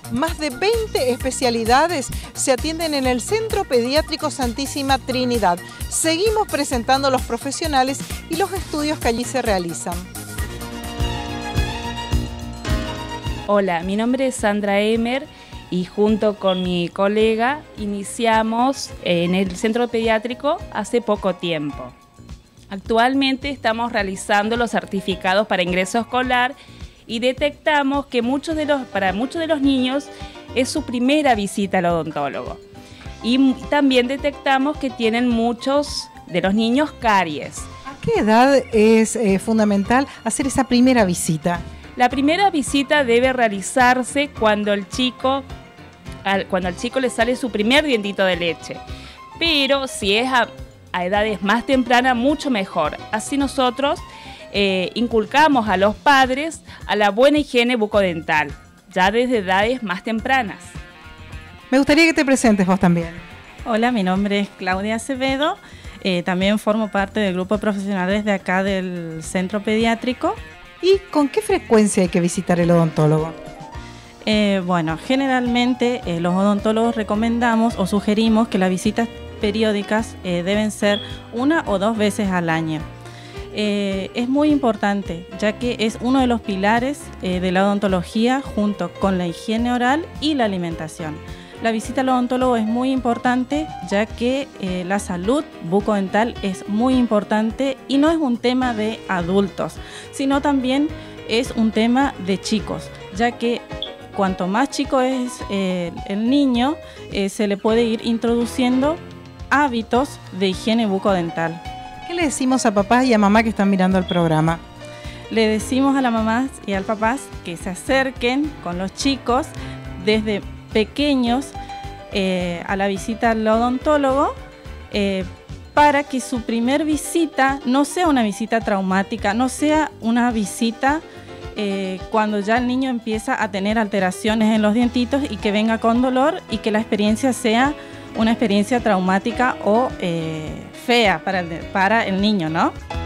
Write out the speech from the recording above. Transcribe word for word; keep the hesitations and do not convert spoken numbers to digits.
Más de veinte especialidades se atienden en el Centro Pediátrico Santísima Trinidad. Seguimos presentando los profesionales y los estudios que allí se realizan. Hola, mi nombre es Sandra Emer y junto con mi colega iniciamos en el centro pediátrico hace poco tiempo. Actualmente estamos realizando los certificados para ingreso escolar y detectamos que muchos de los, para muchos de los niños es su primera visita al odontólogo. Y también detectamos que tienen muchos de los niños caries. ¿A qué edad es eh, fundamental hacer esa primera visita? La primera visita debe realizarse cuando el chico, al, cuando al chico le sale su primer dientito de leche. Pero si es a, a edades más tempranas, mucho mejor. Así nosotros Eh, inculcamos a los padres a la buena higiene bucodental, ya desde edades más tempranas. Me gustaría que te presentes vos también. Hola, mi nombre es Claudia Acevedo, eh, también formo parte del grupo de profesionales de acá del centro pediátrico. ¿Y con qué frecuencia hay que visitar el odontólogo? Eh, bueno, generalmente eh, los odontólogos recomendamos o sugerimos que las visitas periódicas eh, deben ser una o dos veces al año. Eh, es muy importante, ya que es uno de los pilares eh, de la odontología junto con la higiene oral y la alimentación. La visita al odontólogo es muy importante, ya que eh, la salud bucodental es muy importante y no es un tema de adultos, sino también es un tema de chicos, ya que cuanto más chico es eh, el niño, eh, se le puede ir introduciendo hábitos de higiene bucodental. ¿Qué le decimos a papás y a mamá que están mirando el programa? Le decimos a las mamás y al papás que se acerquen con los chicos desde pequeños eh, a la visita al odontólogo eh, para que su primer visita no sea una visita traumática, no sea una visita eh, cuando ya el niño empieza a tener alteraciones en los dientitos y que venga con dolor y que la experiencia sea una experiencia traumática o eh, fea para el, para el niño, ¿no?